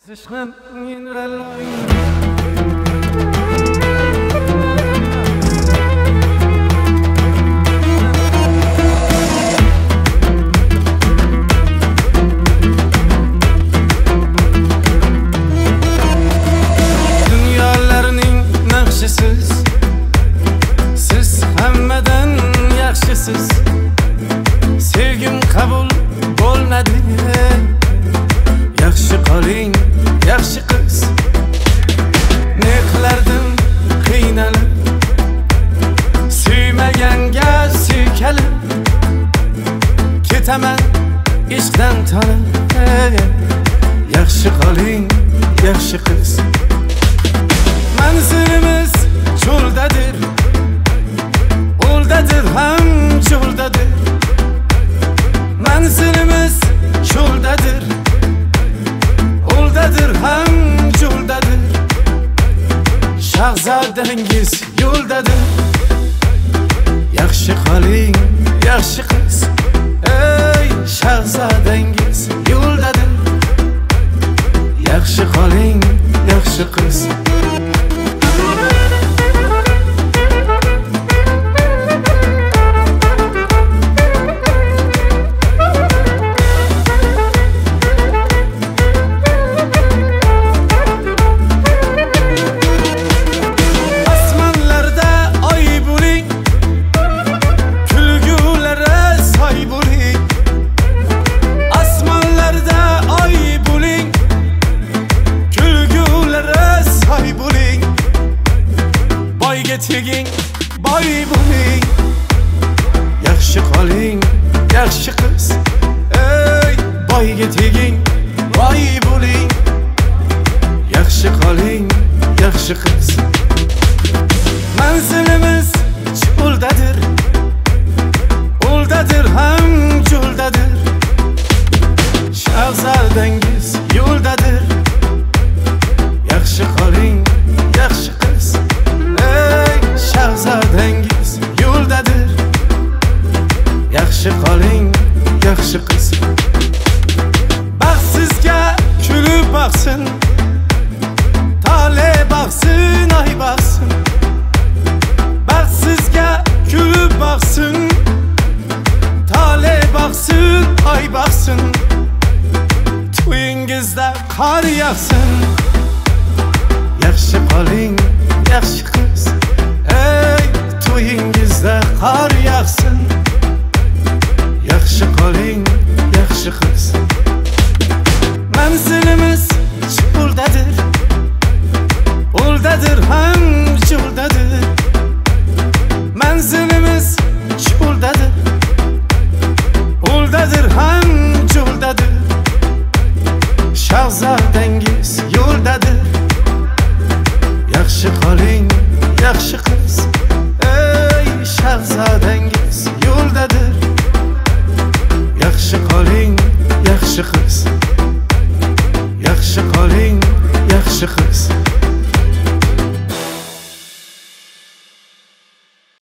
Dünyalarning naqshisiz, siz hammadan yaxshisiz. Sevgim qabul bo'lmadi. Yaxshi qoling, yaxshi qiz. Ne qilardim qiynalib, suymaganga suykalib. Ketaman ishqdan tonib. Yaxshi qoling, yaxshi qiz. Manzilimiz cho'ldadir, o'ldadir ham cho'ldadir. Manzilimiz cho'ldadir, o'ldadir ham cho'ldadir. Shahzodangiz yo'ldadir. Yaxshi qoling, yaxshi qiz. Ey shahzodangiz yo'ldadir. Yaxshi qoling, yaxshi qiz. Teging boy bo'ling. Yaxshi qoling, yaxshi qiz. Ey boyga teging boy bo'ling. Yaxshi qoling, yaxshi qiz. Manzilimiz cho'ldadir, o'ldadir ham cho'ldadir. Shahzodangiz yo'ldadir. Yaxshi qoling, yaxshi qiz. Shahzodangiz yo'ldadir. Yaxshi qoling, yaxshi qiz. Baxtsizga kulib boqsin, tole boqsin, ay boqsin. Baxtsizga kulib boqsin, tole boqsin, ay boqsin. To'yingizda qor yog'sin. Yaxshi qoling, yaxshi qiz. Ey to'yingizda qor yog'sin. Yaxshi qoling, yaxshi qiz. Manzilimiz cho'ldadir, o'ldadir ham cho'ldadir. Manzilimiz cho'ldadir, o'ldadir ham cho'ldadir. Shahzodangiz yo'ldadir. Yaxshi qoling, yaxshi qiz. Ey shahzodangiz yo'ldadir. Yaxshi qoling, yaxshi qiz. Yaxshi qoling, yaxshi qiz.